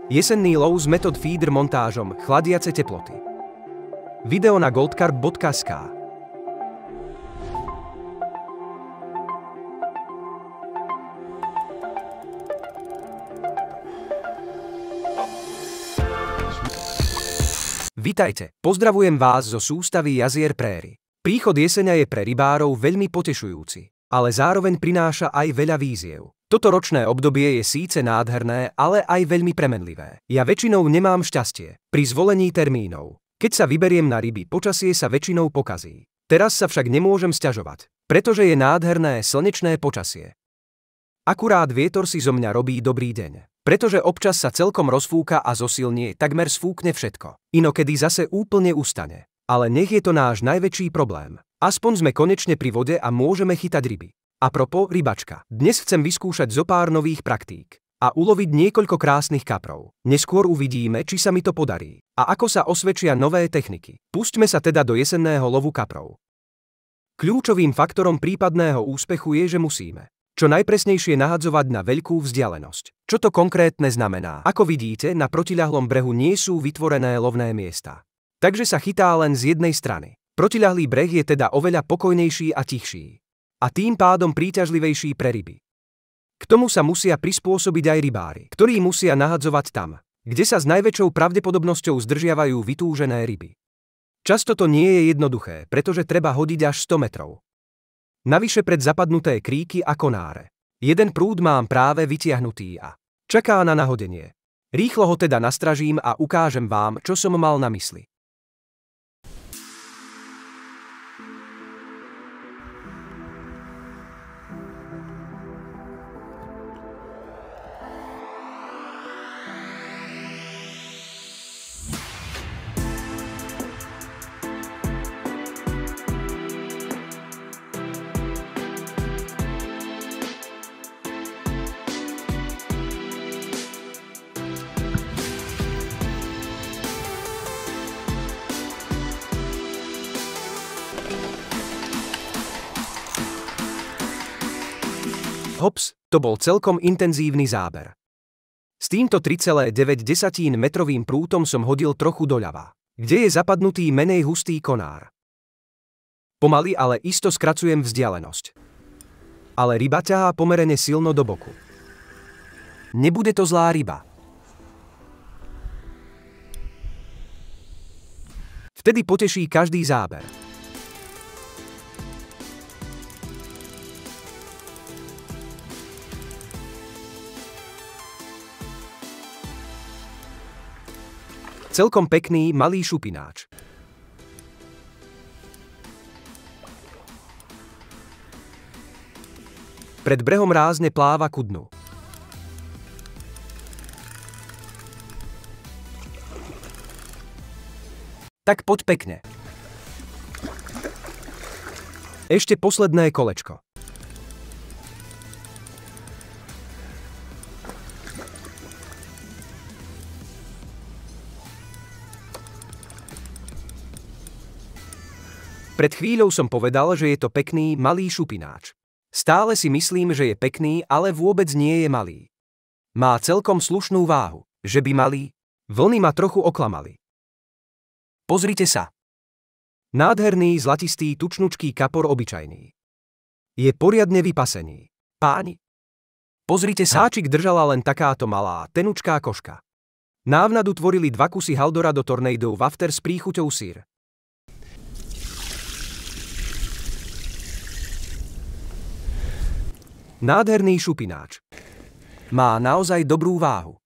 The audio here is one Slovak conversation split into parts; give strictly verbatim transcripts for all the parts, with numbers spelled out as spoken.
Jesenný lov s Method Feeder montážom chladiace teploty. Video na goldcarp bodka es ká. Vitajte, pozdravujem vás zo sústavy Jazier Prairie. Príchod jeseňa je pre rybárov veľmi potešujúci, ale zároveň prináša aj veľa výziev. Toto ročné obdobie je síce nádherné, ale aj veľmi premenlivé. Ja väčšinou nemám šťastie pri zvolení termínov. Keď sa vyberiem na ryby, počasie sa väčšinou pokazí. Teraz sa však nemôžem sťažovať, pretože je nádherné slnečné počasie. Akurát vietor si zo mňa robí dobrý deň. Pretože občas sa celkom rozfúka a zosilnie, takmer sfúkne všetko. Inokedy zase úplne ustane. Ale nech je to náš najväčší problém. Aspoň sme konečne pri vode a môžeme chytať ryby. A propos rybačka. Dnes chcem vyskúšať zo pár nových praktík a uloviť niekoľko krásnych kaprov. Neskôr uvidíme, či sa mi to podarí a ako sa osvedčia nové techniky. Pustme sa teda do jesenného lovu kaprov. Kľúčovým faktorom prípadného úspechu je, že musíme čo najpresnejšie nahadzovať na veľkú vzdialenosť. Čo to konkrétne znamená? Ako vidíte, na protiľahlom brehu nie sú vytvorené lovné miesta. Takže sa chytá len z jednej strany. Protiľahlý breh je teda oveľa pokojnejší a tichší. A tým pádom príťažlivejší pre ryby. K tomu sa musia prispôsobiť aj rybári, ktorí musia nahadzovať tam, kde sa s najväčšou pravdepodobnosťou zdržiavajú vytúžené ryby. Často to nie je jednoduché, pretože treba hodiť až sto metrov. Navyše pred zapadnuté kríky a konáre. Jeden prúd mám práve vytiahnutý a čaká na nahodenie. Rýchlo ho teda nastražím a ukážem vám, čo som mal na mysli. Hops, to bol celkom intenzívny záber. S týmto tri celé deväť metrovým prútom som hodil trochu doľava, kde je zapadnutý menej hustý konár. Pomaly, ale isto skracujem vzdialenosť. Ale ryba ťahá pomerne silno do boku. Nebude to zlá ryba. Vtedy poteší každý záber. Celkom pekný malý šupináč. Pred brehom rázne pláva ku dnu. Tak poď pekne. Ešte posledné kolečko. Pred chvíľou som povedal, že je to pekný malý šupináč. Stále si myslím, že je pekný, ale vôbec nie je malý. Má celkom slušnú váhu. Že by malý? Vlny ma trochu oklamali. Pozrite sa. Nádherný zlatistý tučnučký kapor obyčajný. Je poriadne vypasený. Páni, pozrite sa. Háčik držala len takáto malá, tenučká koška. Návnadu tvorili dva kusy Haldorado Tornado Wafter s príchuťou syr. Nádherný šupináč. Má naozaj dobrú váhu.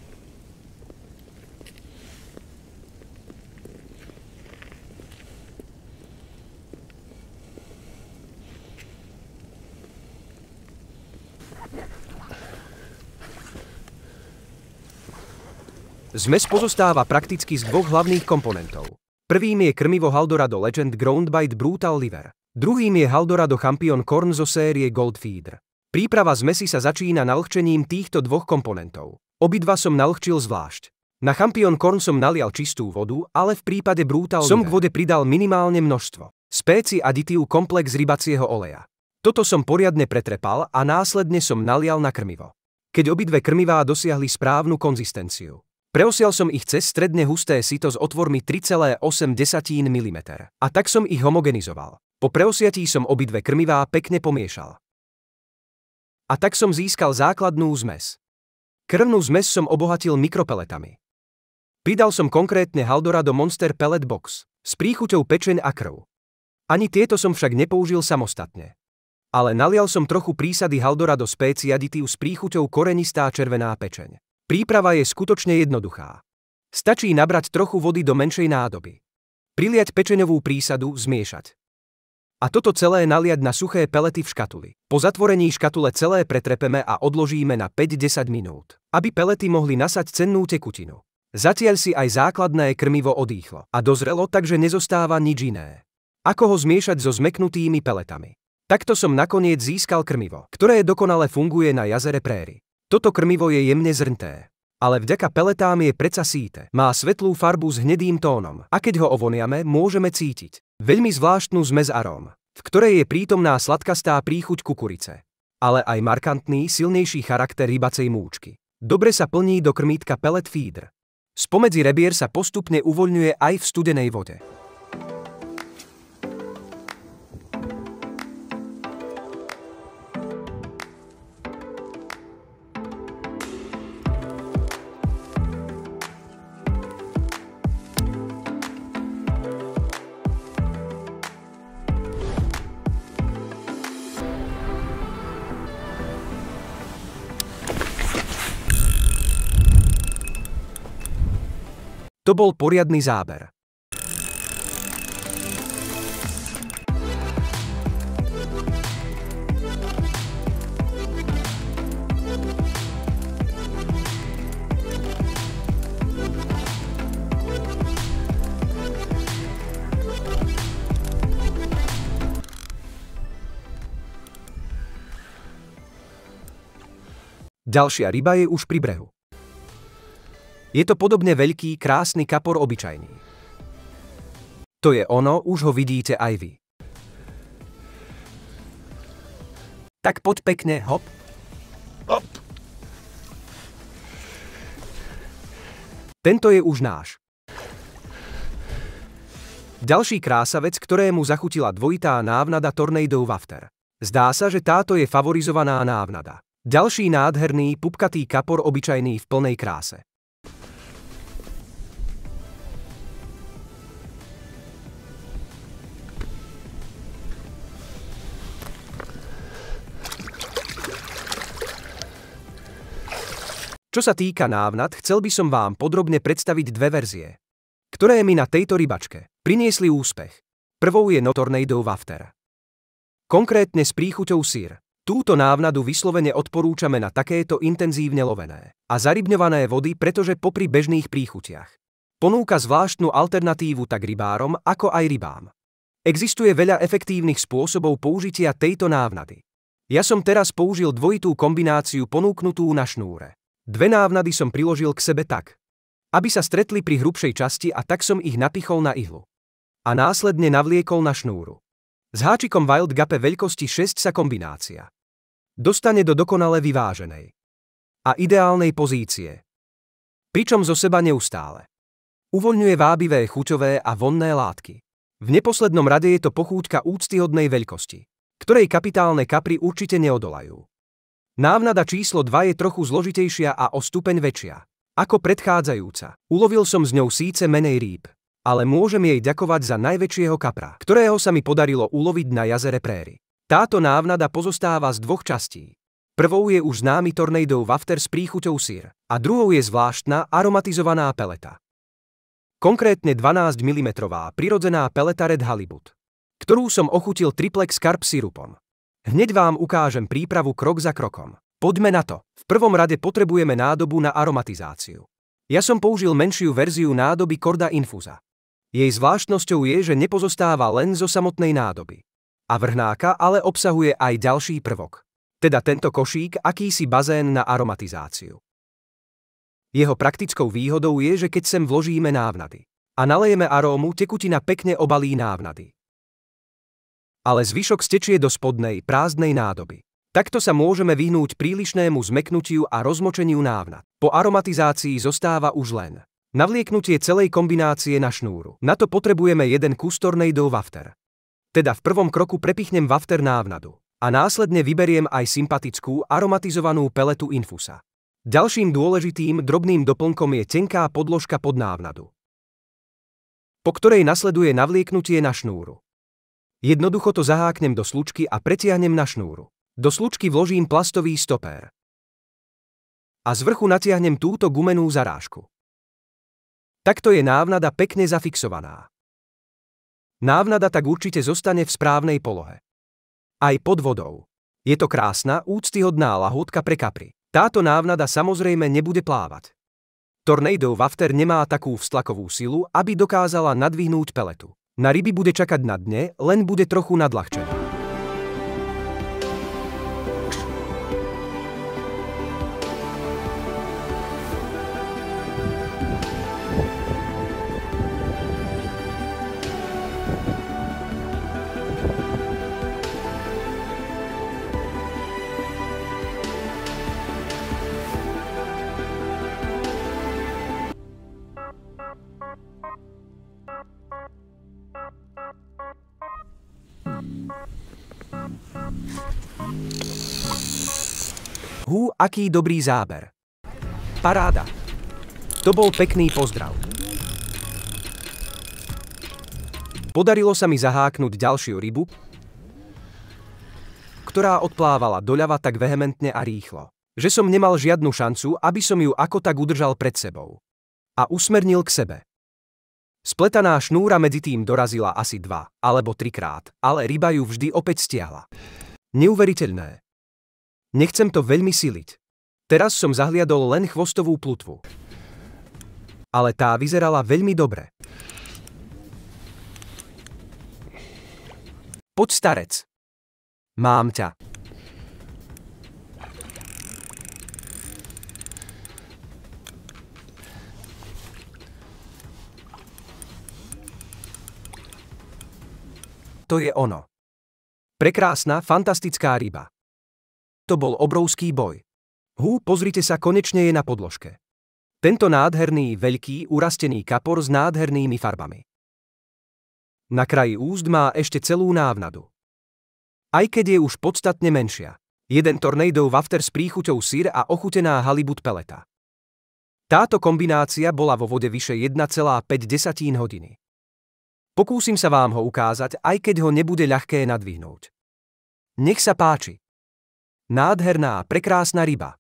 Zmes pozostáva prakticky z dvoch hlavných komponentov. Prvým je krmivo Haldorado Legend Groundbite Brutal Liver. Druhým je Haldorado Champion Corn zo série Gold Feeder. Príprava zmesi sa začína nalhčením týchto dvoch komponentov. Obidva som nalhčil zvlášť. Na Champion Corn som nalial čistú vodu, ale v prípade Brutal som k vode pridal minimálne množstvo spécií aditív komplex rybacieho oleja. Toto som poriadne pretrepal a následne som nalial na krmivo. Keď obidve krmivá dosiahli správnu konzistenciu, Preosial som ich cez stredne husté sito s otvormi tri celé osem milimetra. A tak som ich homogenizoval. Po preosiatí som obidve krmivá pekne pomiešal. A tak som získal základnú zmes. Krvnú zmes som obohatil mikropeletami. Pridal som konkrétne Haldorado Monster Pellet Box s príchuťou pečeň a krv. Ani tieto som však nepoužil samostatne. Ale nalial som trochu prísady Haldorado Speci aditív s príchuťou korenistá červená pečeň. Príprava je skutočne jednoduchá. Stačí nabrať trochu vody do menšej nádoby. Priliať pečeňovú prísadu, zmiešať. A toto celé naliať na suché pelety v škatuli. Po zatvorení škatule celé pretrepeme a odložíme na päť až desať minút, aby pelety mohli nasať cennú tekutinu. Zatiaľ si aj základné krmivo odýchlo a dozrelo, takže nezostáva nič iné. Ako ho zmiešať so zmeknutými peletami. Takto som nakoniec získal krmivo, ktoré dokonale funguje na jazere Prairie. Toto krmivo je jemne zrnté, ale vďaka peletám je predsa síte. Má svetlú farbu s hnedým tónom a keď ho ovoniame, môžeme cítiť veľmi zvláštnu zmes aróm, v ktorej je prítomná sladkastá príchuť kukurice, ale aj markantný, silnejší charakter rybacej múčky. Dobre sa plní do krmítka pellet feeder. Spomedzi rebier sa postupne uvoľňuje aj v studenej vode. To bol poriadny záber. Ďalšia ryba je už pri brehu. Je to podobne veľký, krásny kapor obyčajný. To je ono, už ho vidíte aj vy. Tak poď pekne, hop. Hop. Tento je už náš. Ďalší krásavec, ktorému zachutila dvojitá návnada Tornado Wafter. Zdá sa, že táto je favorizovaná návnada. Ďalší nádherný, pupkatý kapor obyčajný v plnej kráse. Čo sa týka návnad, chcel by som vám podrobne predstaviť dve verzie, ktoré mi na tejto rybačke priniesli úspech. Prvou je Tornado Wafter. Konkrétne s príchuťou sír. Túto návnadu vyslovene odporúčame na takéto intenzívne lovené a zarybňované vody, pretože popri bežných príchutiach ponúka zvláštnu alternatívu tak rybárom, ako aj rybám. Existuje veľa efektívnych spôsobov použitia tejto návnady. Ja som teraz použil dvojitú kombináciu ponúknutú na šnúre. Dve návnady som priložil k sebe tak, aby sa stretli pri hrubšej časti a tak som ich napichol na ihlu. A následne navliekol na šnúru. S háčikom Wild Gape veľkosti šesť sa kombinácia dostane do dokonale vyváženej a ideálnej pozície, pričom zo seba neustále uvoľňuje vábivé chuťové a vonné látky. V neposlednom rade je to pochúťka úctyhodnej veľkosti, ktorej kapitálne kapry určite neodolajú. Návnada číslo dva je trochu zložitejšia a o stupeň väčšia ako predchádzajúca. Ulovil som s ňou síce menej rýb, ale môžem jej ďakovať za najväčšieho kapra, ktorého sa mi podarilo uloviť na jazere Prairie. Táto návnada pozostáva z dvoch častí. Prvou je už známy Tornado Wafter s príchuťou sír a druhou je zvláštna aromatizovaná peleta. Konkrétne dvanásť milimetrov prirodzená peleta Red Halibut, ktorú som ochutil triplex carb sirupom. Hneď vám ukážem prípravu krok za krokom. Poďme na to. V prvom rade potrebujeme nádobu na aromatizáciu. Ja som použil menšiu verziu nádoby Corda Infusa. Jej zvláštnosťou je, že nepozostáva len zo samotnej nádoby a vrhnáka, ale obsahuje aj ďalší prvok. Teda tento košík, akýsi bazén na aromatizáciu. Jeho praktickou výhodou je, že keď sem vložíme návnady a nalejeme arómu, tekutina pekne obalí návnady. Ale zvyšok stečie do spodnej, prázdnej nádoby. Takto sa môžeme vyhnúť prílišnému zmäknutiu a rozmočeniu návnat. Po aromatizácii zostáva už len navlieknutie celej kombinácie na šnúru. Na to potrebujeme jeden kus tornado wafter. Teda v prvom kroku prepichnem wafter návnadu a následne vyberiem aj sympatickú aromatizovanú peletu infusa. Ďalším dôležitým drobným doplnkom je tenká podložka pod návnadu, po ktorej nasleduje navlieknutie na šnúru. Jednoducho to zaháknem do slučky a pretiahnem na šnúru. Do slučky vložím plastový stopér a z vrchu natiahnem túto gumenú zarážku. Takto je návnada pekne zafixovaná. Návnada tak určite zostane v správnej polohe. Aj pod vodou. Je to krásna, úctyhodná lahôdka pre kapry. Táto návnada samozrejme nebude plávať. Tornado wafter nemá takú vztlakovú silu, aby dokázala nadvihnúť peletu. Na ryby bude čakať na dne, len bude trochu nadľahčená. Hú, aký dobrý záber. Paráda. To bol pekný pozdrav. Podarilo sa mi zaháknuť ďalšiu rybu, ktorá odplávala doľava tak vehementne a rýchlo, že som nemal žiadnu šancu, aby som ju ako tak udržal pred sebou a usmernil k sebe. Spletaná šnúra medzi tým dorazila asi dva alebo trikrát, ale ryba ju vždy opäť stiahla. Neuveriteľné. Nechcem to veľmi siliť. Teraz som zahliadol len chvostovú plutvu. Ale tá vyzerala veľmi dobre. Poď, starec. Mám ťa. To je ono. Prekrásna, fantastická ryba. To bol obrovský boj. Hú, pozrite sa, konečne je na podložke. Tento nádherný, veľký, urastený kapor s nádhernými farbami. Na kraji úst má ešte celú návnadu. Aj keď je už podstatne menšia. Jeden tornado wafter s príchuťou syr a ochutená halibut peleta. Táto kombinácia bola vo vode vyše jedna celá päť hodiny. Pokúsim sa vám ho ukázať, aj keď ho nebude ľahké nadvihnúť. Nech sa páči. Nádherná, prekrásna ryba.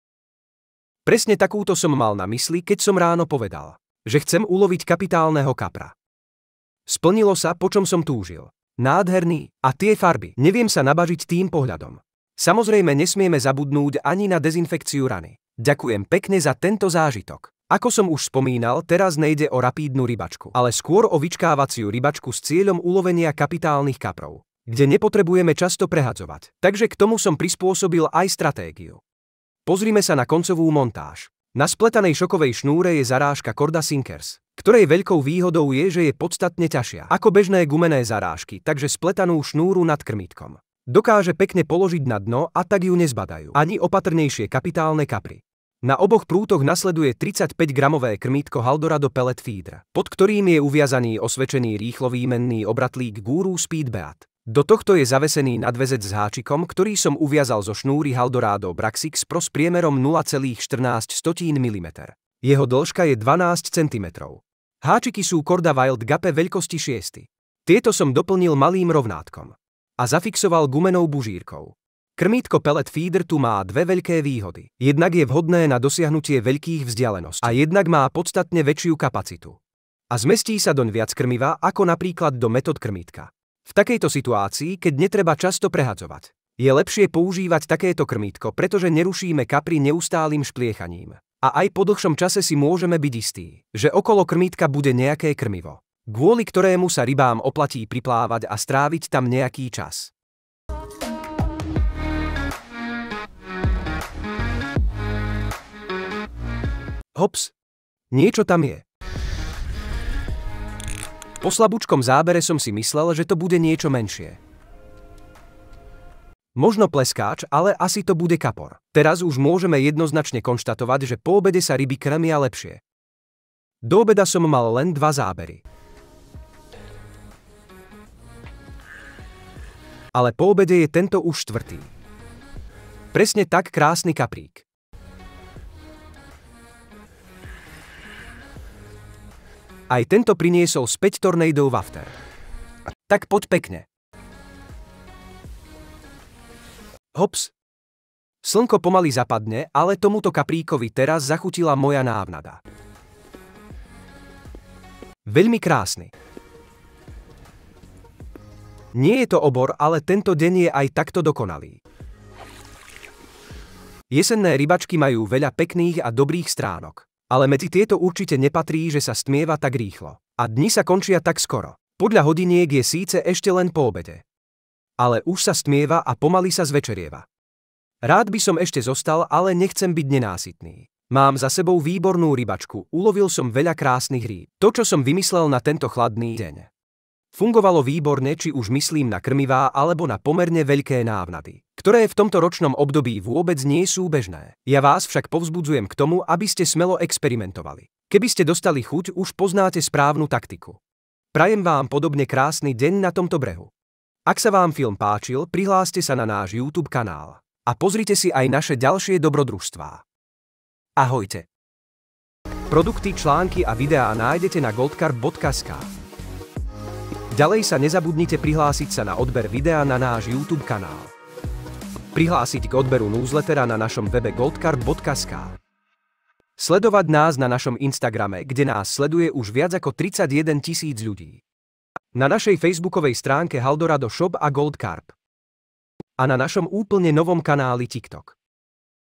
Presne takúto som mal na mysli, keď som ráno povedal, že chcem uloviť kapitálneho kapra. Splnilo sa, po čom som túžil. Nádherný, a tie farby, neviem sa nabažiť tým pohľadom. Samozrejme nesmieme zabudnúť ani na dezinfekciu rany. Ďakujem pekne za tento zážitok. Ako som už spomínal, teraz nejde o rapídnu rybačku, ale skôr o vyčkávaciu rybačku s cieľom ulovenia kapitálnych kaprov, kde nepotrebujeme často prehadzovať. Takže k tomu som prispôsobil aj stratégiu. Pozrime sa na koncovú montáž. Na spletanej šokovej šnúre je zarážka Korda Sinkers, ktorej veľkou výhodou je, že je podstatne ťažšia ako bežné gumené zarážky, takže spletanú šnúru nad krmítkom dokáže pekne položiť na dno a tak ju nezbadajú ani opatrnejšie kapitálne kapry. Na oboch prútoch nasleduje tridsaťpäťgramové krmítko Haldorado Pellet Feeder, pod ktorým je uviazaný osvedčený rýchlovýmenný obratlík Guru Speed Beat. Do tohto je zavesený nadväzec s háčikom, ktorý som uviazal zo šnúry Haldorado Braxix Pro s priemerom nula celá štrnásť milimetra. Jeho dĺžka je dvanásť centimetrov. Háčiky sú Korda Wild Gape veľkosti šesť. Tieto som doplnil malým rovnátkom a zafixoval gumenou bužírkou. Krmítko Pellet Feeder tu má dve veľké výhody. Jednak je vhodné na dosiahnutie veľkých vzdialeností a jednak má podstatne väčšiu kapacitu. A zmestí sa doň viac krmiva ako napríklad do metód krmítka. V takejto situácii, keď netreba často prehadzovať, je lepšie používať takéto krmítko, pretože nerušíme kapry neustálým špliechaním. A aj po dlhšom čase si môžeme byť istí, že okolo krmítka bude nejaké krmivo, kvôli ktorému sa rybám oplatí priplávať a stráviť tam nejaký čas. Hops, niečo tam je. Po slabúčkom zábere som si myslel, že to bude niečo menšie. Možno pleskáč, ale asi to bude kapor. Teraz už môžeme jednoznačne konštatovať, že po obede sa ryby krmia lepšie. Do obeda som mal len dva zábery. Ale po obede je tento už štvrtý. Presne tak krásny kaprík. Aj tento priniesol späť Tornado Wafter. Tak poď pekne. Hops. Slnko pomaly zapadne, ale tomuto kapríkovi teraz zachutila moja návnada. Veľmi krásny. Nie je to obor, ale tento deň je aj takto dokonalý. Jesenné rybačky majú veľa pekných a dobrých stránok. Ale medzi tieto určite nepatrí, že sa stmieva tak rýchlo. A dni sa končia tak skoro. Podľa hodiniek je síce ešte len po obede. Ale už sa stmieva a pomaly sa zvečerieva. Rád by som ešte zostal, ale nechcem byť nenásytný. Mám za sebou výbornú rybačku, ulovil som veľa krásnych rýb. To, čo som vymyslel na tento chladný deň. Fungovalo výborne, či už myslím na krmivá alebo na pomerne veľké návnady, ktoré v tomto ročnom období vôbec nie sú bežné. Ja vás však povzbudzujem k tomu, aby ste smelo experimentovali. Keby ste dostali chuť, už poznáte správnu taktiku. Prajem vám podobne krásny deň na tomto brehu. Ak sa vám film páčil, prihláste sa na náš YouTube kanál a pozrite si aj naše ďalšie dobrodružstvá. Ahojte. Produkty, články a videá nájdete na goldcarp bodka es ká. Ďalej sa nezabudnite prihlásiť sa na odber videa na náš YouTube kanál. Prihlásiť k odberu newslettera na našom webe goldcarp bodka es ká. Sledovať nás na našom Instagrame, kde nás sleduje už viac ako tridsaťjeden tisíc ľudí. Na našej facebookovej stránke Haldorado Shop a Goldcarp. A na našom úplne novom kanáli TikTok.